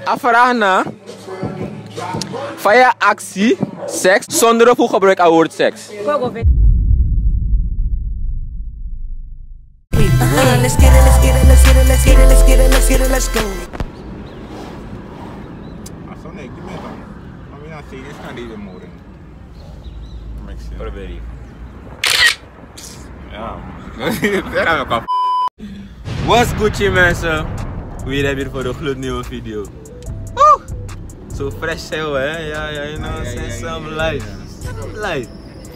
Vraag na. Van je actie, seks, zonder of hoe gebruik het woord seks? Let's get it, let's get it, let's get it, let's get it, let's get it, let's get it, let's go. Aso na ikut meron. Kami na serious na dito mo rin. Probeer. Ja. What's Gucci mensen? Weer hebben hier voor de gloednieuwe video. Woe! Zo fresh zijn we, hè? Ja, you know, some light. Light.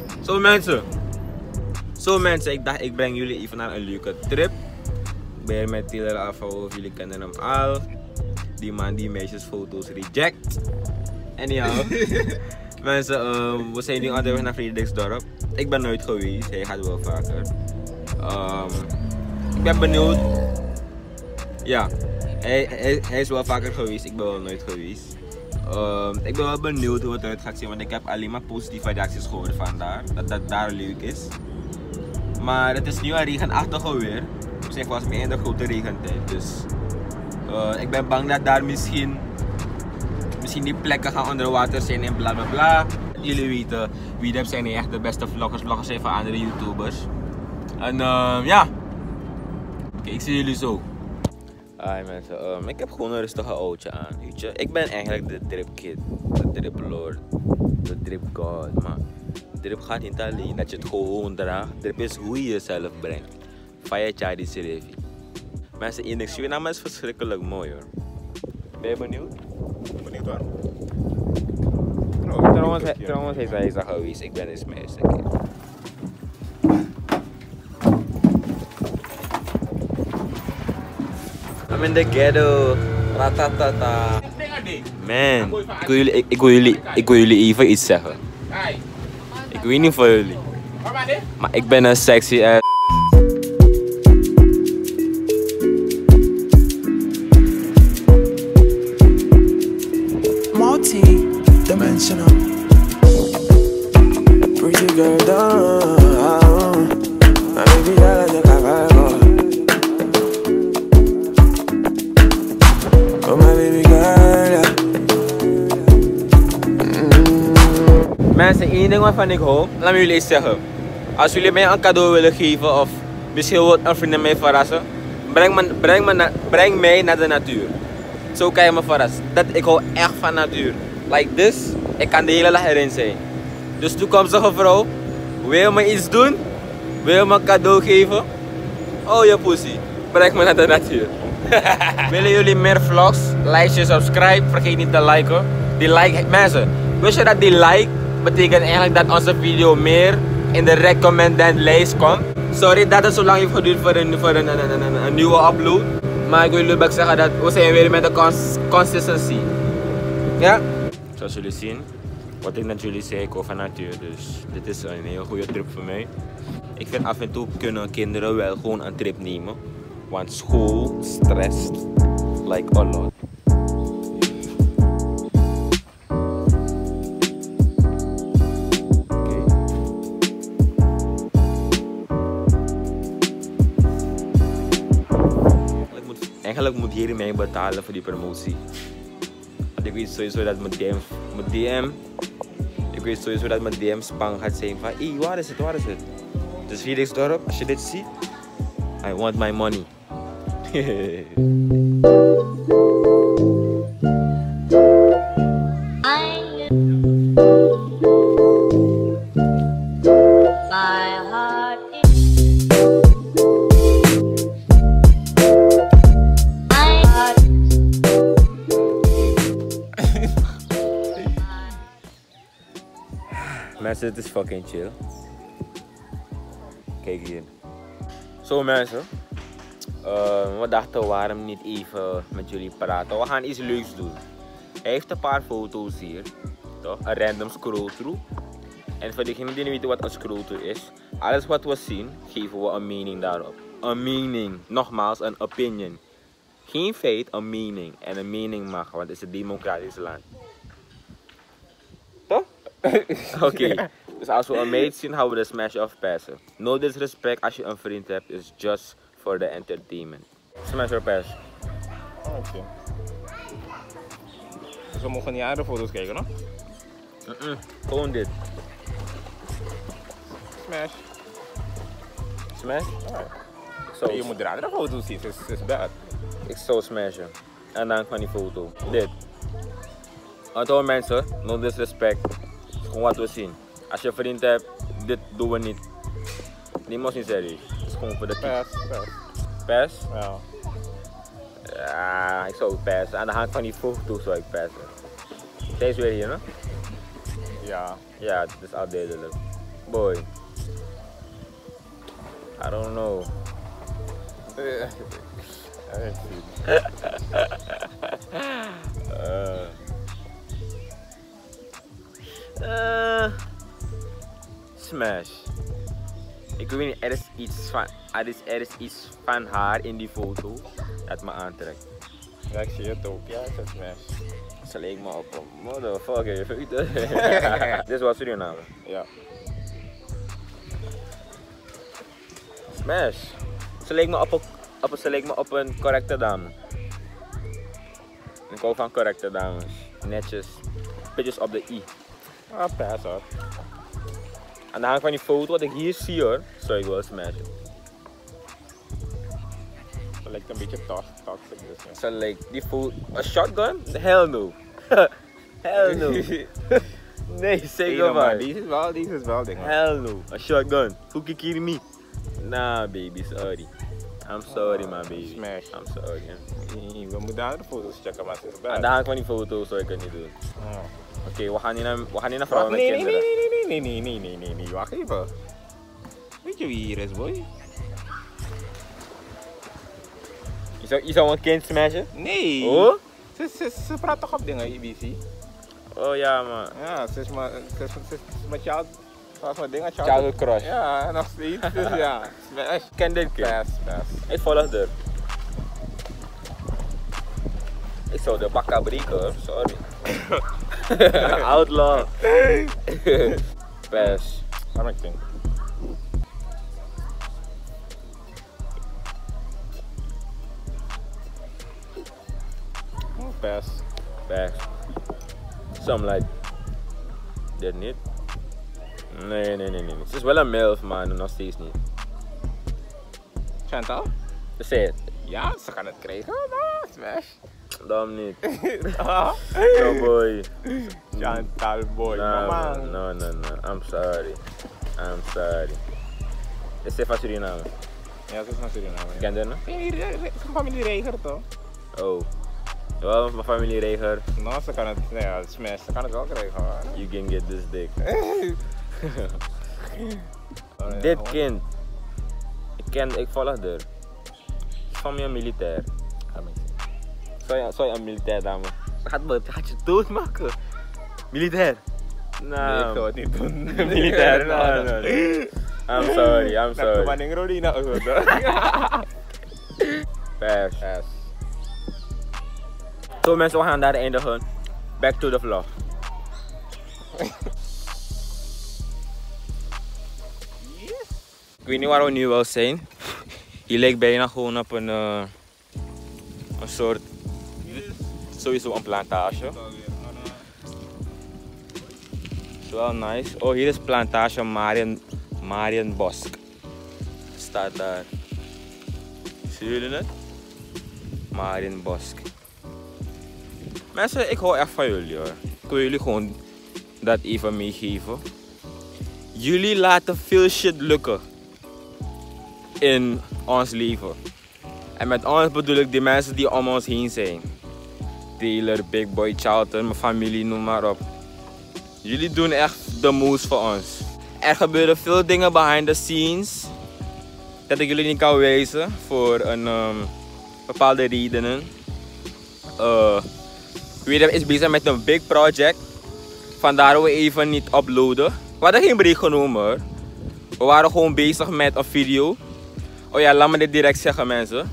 Zo mensen, ik dacht ik breng jullie even naar een leuke trip. Ik ben hier met Taylor Alpha, jullie kennen hem al. Die man die meisjesfoto's reject. Anyhow. Mensen, we zijn nu onderweg naar Frederiksdorp. Ik ben nooit geweest, hij gaat wel vaker. Ik ben benieuwd. Ja, hij is wel vaker geweest, ik ben wel nooit geweest. Ik ben wel benieuwd hoe het eruit gaat zien, want ik heb alleen maar positieve reacties gehoord vandaar. Dat dat daar leuk is. Maar het is nu een regenachtige weer. We zijn volgens mij in de grote regentijd. Dus ik ben bang dat daar misschien die plekken gaan onder water zijn en bla bla bla. Jullie weten, wie zijn niet echt de beste vloggers. Vloggers zijn van andere YouTubers. En ja. Oké, ik zie jullie zo. Hi mensen, ik heb gewoon een rustige oudje aan, weet je. Ik ben eigenlijk de drip kid, de drip lord, de drip god, maar drip gaat niet alleen dat je het gewoon draagt. Drip is hoe je jezelf brengt. Faya Chadi Serevi. Mensen, in Suriname is verschrikkelijk mooi hoor. Ben je benieuwd? Benieuwd waar? Trouwens hij is al geweest, ik ben eens mijn eerste keer. I'm in the ghetto. Ratatata. Man, ik wil jullie even iets zeggen. Ik weet niet voor jullie. Maar ik ben een sexy ass. Multi-dimensional. Pretty girl down. My baby girl on the cavallo. Oh my baby girl. Mensen, één ding waarvan ik hoop, laat me jullie eens zeggen. Als jullie mij een cadeau willen geven of misschien wil een vriendin mij verrassen, breng mij naar de natuur. Zo kan je me verrassen. Ik hou echt van natuur. Like this, ik kan de hele dag erin zijn. Dus toekomstige vrouw, wil je me iets doen? Wil je me een cadeau geven? Oh je pussy, breng me naar de natuur. Willen jullie meer vlogs? Like je, subscribe, vergeet niet te liken. Die like, mensen, wist je dat die like betekent eigenlijk dat onze video meer in de recommended lijst komt? Sorry dat het zo lang heeft geduurd voor een nieuwe upload. Maar ik wil jullie ook zeggen dat we zijn weer met de consistency. Ja? Zoals jullie zien, wat ik net jullie zei, ik hou van natuur. Dus dit is een heel goede trip voor mij. Ik vind af en toe kunnen kinderen wel gewoon een trip nemen. Want school stresst like a lot. Eigenlijk moet hier mij betalen voor die promotie. Want ik weet sowieso dat mijn DM spang gaat zijn van waar is het? Dus Frederiksdorp, als je dit ziet, I want my money. Mensen, het is fucking chill. Kijk hier. Zo mensen. We dachten waarom niet even met jullie praten. We gaan iets leuks doen. Hij heeft een paar foto's hier. Toch? Een random scroll-through. En voor degenen die niet weten wat een scroll-through is. Alles wat we zien, geven we een mening daarop. Een mening. Nogmaals, een opinion. Geen feit, een mening. En een mening mag, want het is een democratisch land. Toch? Oké. Dus als we een meid zien, gaan we de smash off passen. No disrespect als je een vriend hebt, is just for the entertainment. Smash or pass. Oké. ze mogen niet aan de foto's kijken, no? Gewoon dit. Smash. Smash? So, je moet de andere foto's zien, het is bad. Ik zou smashen. En dan van die foto. Dit. Aantal mensen, no disrespect. Het is gewoon wat we zien. Als je een vriend hebt, dit doen we niet. Neem ons niet serieus. Het is gewoon voor de kick. Pass? Ja. Ja, ik zou ook passen. Aan de hand van die foto zou ik passen. Steeds weer hier, hè? Ja. Ja, het is al duidelijk. Boy. I don't know. Smash. Ik weet niet, er is iets van haar in die foto dat me aantrekt. Ja, ik zie het ook. Ja, het is smash. Ze leek me op een motherfucker, je weet het. Dit was Suriname. Ja. Smash. Ze leek me op een correcte dame. Ik hou van correcte dames. Netjes. Pitjes op de i. Ah, pass hoor. Aan de hand van die foto, wat ik hier zie hoor, zou ik wel smashen. Het lijkt een beetje toxic dus. Ja. Ze lijkt die foto. Een shotgun? Hell no. Hell no. Nee, zeker maar. maar. Deze is wel ding. Hell no. A shotgun. Who can kill me? Nah baby, sorry. I'm sorry my baby. Smash. I'm sorry. We moeten daar de foto's checken, maar het is bad. Aan de hand van die foto zou ik het niet doen. Oh. Oké, we gaan niet naar vrouwen met kinderen. Nee, wacht even. Weet je wie hier is, boy? Je zou een kind smashen? Nee. Oh? Ze praat toch op dingen, IBC? Oh ja man. Ja, ze is met child. Zoals mijn ding, Childhood crush. Ja, nog steeds. Dus ja, smash. Ik ken dit kind. Pass. Ik volg er. Ik zou de bakka breken hoor, sorry. Outlaw. Pass. Laat me denken. Pass. Pass. Some like dit niet. Nee. Ze is wel een milf, maar nog steeds niet. Chantal? Say it. Ja, ze kan het krijgen. No, smash. Dam niet. No boy. Chantal boy, mama. No. I'm sorry. Is ze van Suriname? Ja, ze is van Suriname. Ken je haar? Zijn familie Reger toch? Oh. Wel, mijn familie Reger. Nou, ze kan het, ja, smash, ze kan het wel krijgen hoor. You can get this dick. Dit kind. Ik volg haar. Is van mij een militair. Zou je een militair dame? Gaat je doodmaken? Militair? Nou. Nee, ik zou het niet doen. Militair? No. I'm sorry. Nak maning Rodina ook hoor. Pass. Zo mensen, we gaan daar eindigen. Back to the vlog. Ik weet niet waar we nu wel zijn. Hier lijkt bijna gewoon op een soort, sowieso een plantage. Is wel nice. Oh, hier is plantage Marienbosk. Staat daar. Zien jullie het? Marienbosk. Mensen, ik hou echt van jullie hoor. Ik wil jullie gewoon dat even meegeven. Jullie laten veel shit lukken in ons leven. En met ons bedoel ik de mensen die om ons heen zijn. Taylor, Big Boy, Charlton, mijn familie, noem maar op. Jullie doen echt de most voor ons. Er gebeuren veel dingen behind the scenes dat ik jullie niet kan wijzen voor een bepaalde redenen. Weer is bezig met een big project. Vandaar we even niet uploaden. We hadden geen break genomen hoor. We waren gewoon bezig met een video. Oh ja, laat me dit direct zeggen mensen.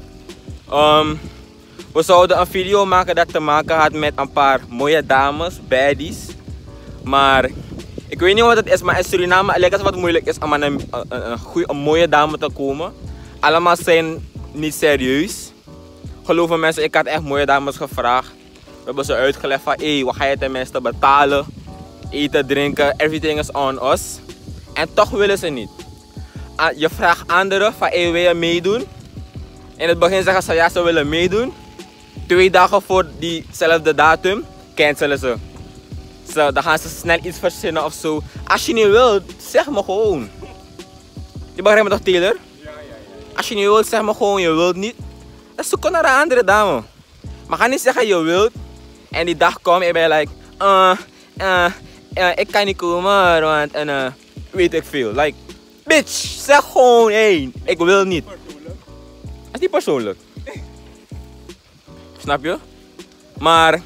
We zouden een video maken dat te maken had met een paar mooie dames, baddies. Maar ik weet niet wat het is, maar in Suriname lijkt het wat moeilijk is om aan een mooie dame te komen. Allemaal zijn niet serieus. Geloof me mensen, ik had echt mooie dames gevraagd. hebben ze uitgelegd van, wat ga je tenminste betalen? Eten, drinken, everything is on us. En toch willen ze niet. Je vraagt anderen van, wil je meedoen? In het begin zeggen ze, ja, ze willen meedoen. 2 dagen voor diezelfde datum, cancelen ze. Dan gaan ze snel iets verzinnen of zo. Als je niet wilt, zeg me gewoon. Je begrijpt me toch, Taylor? Ja. Als je niet wilt, zeg me gewoon, je wilt niet. Dan zoek naar een andere dame. Maar ga niet zeggen je wilt. En die dag komt en ben je like, ik kan niet komen, want weet ik veel. Like, bitch, zeg gewoon, ik wil niet. Dat is niet persoonlijk. Snap je? Maar,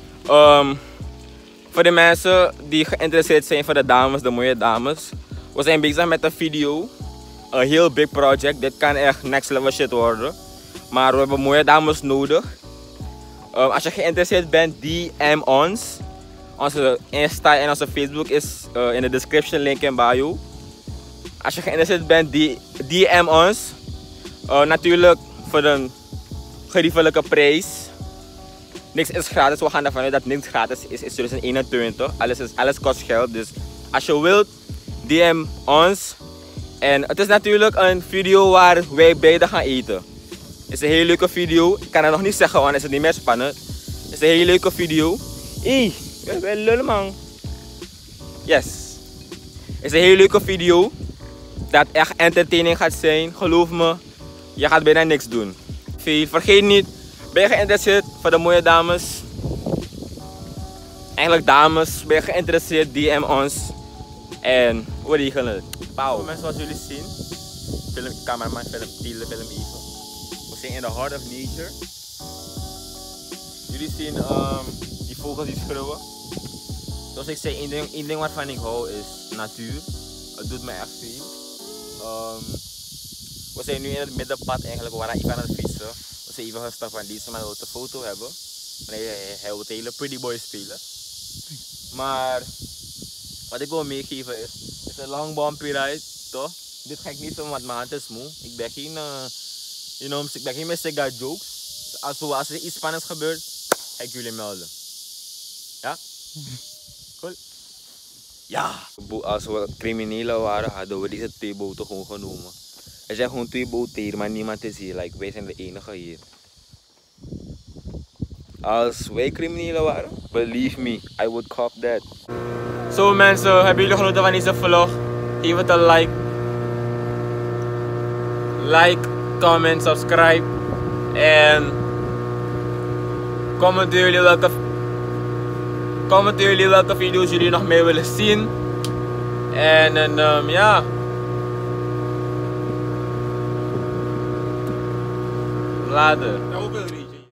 voor de mensen die geïnteresseerd zijn, voor de dames, de mooie dames. We zijn bezig met een video. Een heel big project. Dit kan echt next level shit worden. Maar we hebben mooie dames nodig. Als je geïnteresseerd bent, DM ons. Onze Insta en onze Facebook is in de description, link in bio. Als je geïnteresseerd bent, DM ons. Natuurlijk voor een geriefelijke prijs. Niks is gratis, we gaan ervan uit dat niks gratis is in 2021. Alles kost geld, dus als je wilt, DM ons. En het is natuurlijk een video waar wij beide gaan eten. Het is een hele leuke video. Ik kan het nog niet zeggen, want is het niet meer spannend. Het is een hele leuke video. Ik ben lullen, man. Yes. Het is een hele leuke video. Dat echt entertaining gaat zijn. Geloof me, je gaat bijna niks doen. Vergeet niet, ben je geïnteresseerd voor de mooie dames? Eigenlijk dames, ben je geïnteresseerd, DM ons. En we regelen het. Pauw. Mensen, zoals jullie zien, cameraman film even. We zijn in the heart of nature. Jullie zien die vogels die schreeuwen. Zoals ik zei, één ding waarvan ik hou is natuur. Het doet me echt veel. We zijn nu in het middenpad eigenlijk, we waren even aan het fietsen. We zijn even gestapt van deze man wil een foto hebben. Hij wil het hele pretty boy spelen. Maar wat ik wil meegeven is een long bumpy ride, toch? Dit ga ik niet doen, want mijn hand is moe. Ik ben geen, ik ben geen Mr. Jokes. Als er iets spannends gebeurt, ga ik jullie melden. Ja? Cool. Ja! Als we criminelen waren, hadden we deze 2 boten gewoon genomen. Er zijn gewoon 2 boten hier, maar niemand is hier. Like, wij zijn de enige hier. Als wij criminelen waren, believe me, I would cop that. Zo mensen, hebben jullie genoten van deze vlog? Geef het een like. Like, comment, subscribe. En commenteer jullie welke video's jullie nog meer willen zien. En ja. Later.